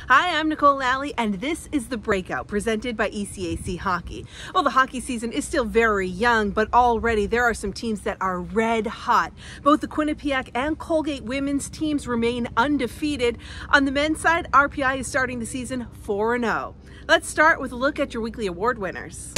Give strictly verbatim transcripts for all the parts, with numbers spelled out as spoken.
Hi, I'm Nicol Lally, and this is the Breakout, presented by E C A C Hockey. Well, the hockey season is still very young, but already there are some teams that are red hot. Both the Quinnipiac and Colgate women's teams remain undefeated. On the men's side, R P I is starting the season four and oh. Let's start with a look at your weekly award winners.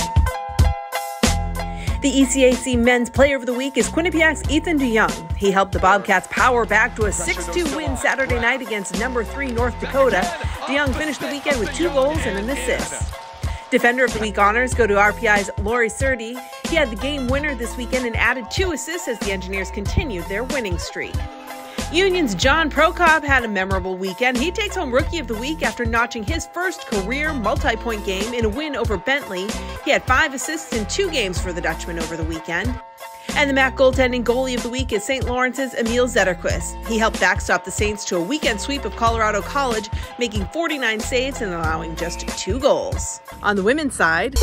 The E C A C Men's Player of the Week is Quinnipiac's Ethan DeYoung. He helped the Bobcats power back to a six two win Saturday night against number three North Dakota. DeYoung finished the weekend with two goals and an assist. Defender of the Week honors go to R P I's Lori Surdy. He had the game winner this weekend and added two assists as the Engineers continued their winning streak. Union's John Prokop had a memorable weekend. He takes home Rookie of the Week after notching his first career multi-point game in a win over Bentley. He had five assists in two games for the Dutchman over the weekend. And the M A C goaltending goalie of the week is Saint Lawrence's Emil Zetterquist. He helped backstop the Saints to a weekend sweep of Colorado College, making forty-nine saves and allowing just two goals. On the women's side,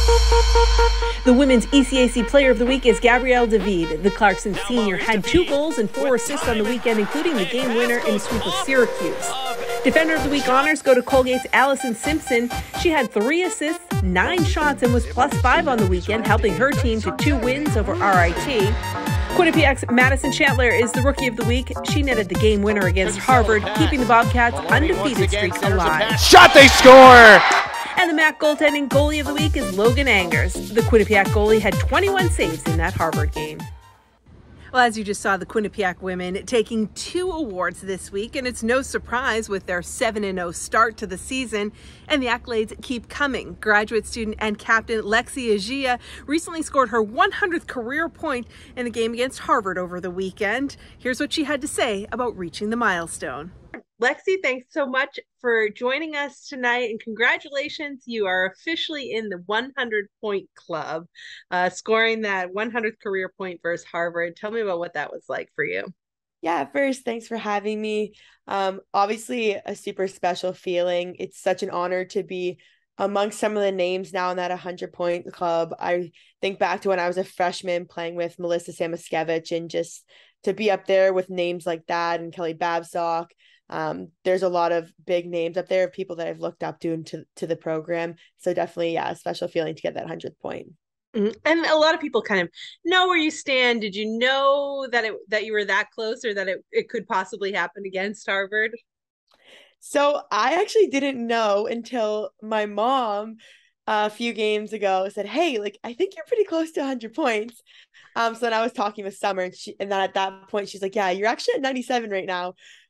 the women's E C A C Player of the Week is Gabrielle David. The Clarkson senior had two goals and four assists on the weekend, including the game winner in a sweep of Syracuse. Defender of the Week honors go to Colgate's Allison Simpson. She had three assists, nine shots, and was plus five on the weekend, helping her team to two wins over R I T. Quinnipiac's Madison Chandler is the Rookie of the Week. She netted the game winner against Harvard, keeping the Bobcats' undefeated streak alive. Shot, they score! And the M A C goaltending goalie of the week is Logan Angers. The Quinnipiac goalie had twenty-one saves in that Harvard game. Well, as you just saw, the Quinnipiac women taking two awards this week, and it's no surprise with their seven and oh start to the season, and the accolades keep coming. Graduate student and captain Lexie Adzija recently scored her one hundredth career point in the game against Harvard over the weekend. Here's what she had to say about reaching the milestone. Lexie, thanks so much for joining us tonight, and congratulations. You are officially in the one hundred point club, uh, scoring that one hundredth career point versus Harvard. Tell me about what that was like for you. Yeah, first, thanks for having me. Um, obviously, a super special feeling. It's such an honor to be amongst some of the names now in that one hundred point club. I think back to when I was a freshman playing with Melissa Samoskevich, and just to be up there with names like that and Kelly Babsock. Um, there's a lot of big names up there of people that I've looked up to and to, to the program. So definitely, yeah, a special feeling to get that hundredth point. Mm-hmm. And a lot of people kind of know where you stand. Did you know that it that you were that close, or that it, it could possibly happen against Harvard? So I actually didn't know until my mom uh, a few games ago said, hey, like, I think you're pretty close to one hundred points. Um, so then I was talking with Summer, and, she, and then at that point, she's like, yeah, you're actually at ninety-seven right now.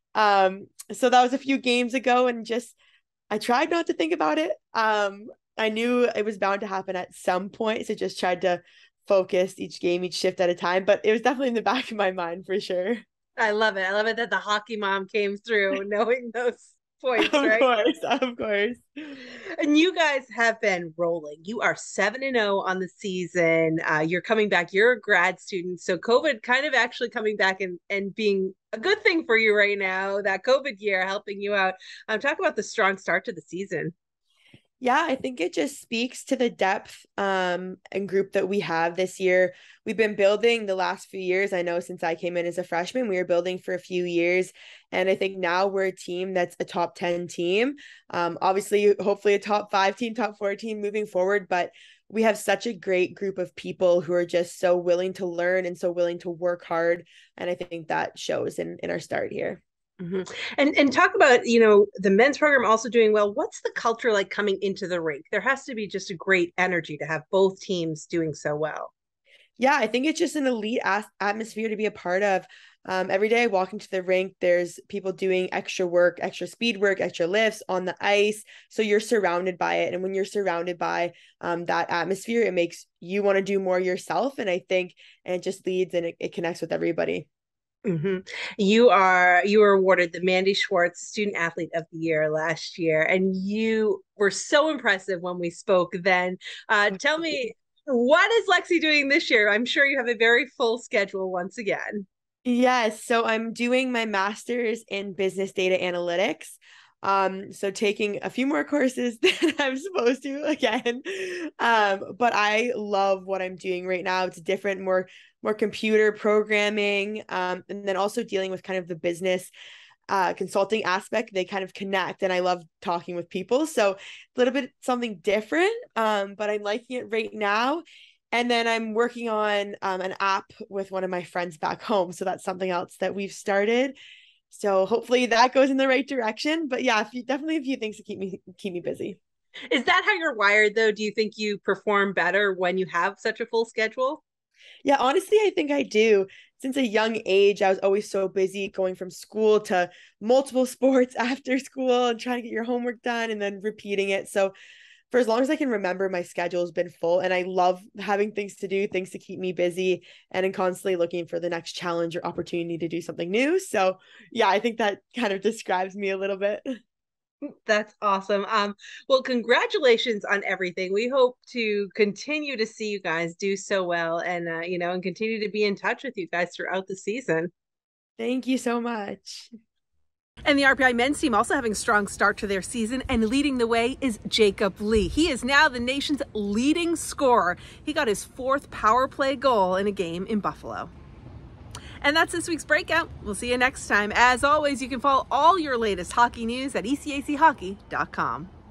Um, so that was a few games ago, and just, I tried not to think about it. Um, I knew it was bound to happen at some point. So just tried to focus each game, each shift at a time, but it was definitely in the back of my mind for sure. I love it. I love it that the hockey mom came through knowing those points, of right? course, of course. And you guys have been rolling. You are seven and oh on the season. Uh, you're coming back. You're a grad student. So COVID kind of actually coming back and, and being a good thing for you right now, that COVID year helping you out. Um, talk about the strong start to the season. Yeah, I think it just speaks to the depth um, and group that we have this year. We've been building the last few years. I know since I came in as a freshman, we were building for a few years. And I think now we're a team that's a top ten team. Um, obviously, hopefully a top five team, top four team moving forward. But we have such a great group of people who are just so willing to learn and so willing to work hard. And I think that shows in, in our start here. Mm-hmm. And and talk about, you know, the men's program also doing well. What's the culture like coming into the rink? There has to be just a great energy to have both teams doing so well. Yeah, I think it's just an elite as- atmosphere to be a part of. Um, every day I walk into the rink, there's people doing extra work, extra speed work, extra lifts on the ice. So you're surrounded by it. And when you're surrounded by um, that atmosphere, it makes you want to do more yourself. And I think and it just leads and it, it connects with everybody. Mm-hmm. You are you were awarded the Mandy Schwartz Student Athlete of the Year last year, and you were so impressive when we spoke then. Uh, tell me, what is Lexie doing this year? I'm sure you have a very full schedule once again. Yes, so I'm doing my master's in business data analytics. Um, so taking a few more courses than I'm supposed to again. Um, but I love what I'm doing right now. It's different, more more computer programming, um, and then also dealing with kind of the business uh, consulting aspect, they kind of connect, and I love talking with people. So a little bit something different, um, but I'm liking it right now. And then I'm working on um, an app with one of my friends back home. So that's something else that we've started. So hopefully that goes in the right direction. But yeah, a few, definitely a few things to keep me keep me busy. Is that how you're wired, though? Do you think you perform better when you have such a full schedule? Yeah, honestly, I think I do. Since a young age, I was always so busy going from school to multiple sports after school and trying to get your homework done and then repeating it. So for as long as I can remember, my schedule has been full, and I love having things to do, things to keep me busy, and I'm constantly looking for the next challenge or opportunity to do something new. So yeah, I think that kind of describes me a little bit. That's awesome. Um, well, congratulations on everything. We hope to continue to see you guys do so well, and uh, you know, and continue to be in touch with you guys throughout the season. Thank you so much. And the R P I men's team also having a strong start to their season, and leading the way is Jacob Lee. He is now the nation's leading scorer. He got his fourth power play goal in a game in Buffalo. And that's this week's Breakout. We'll see you next time. As always, you can follow all your latest hockey news at E C A C hockey dot com.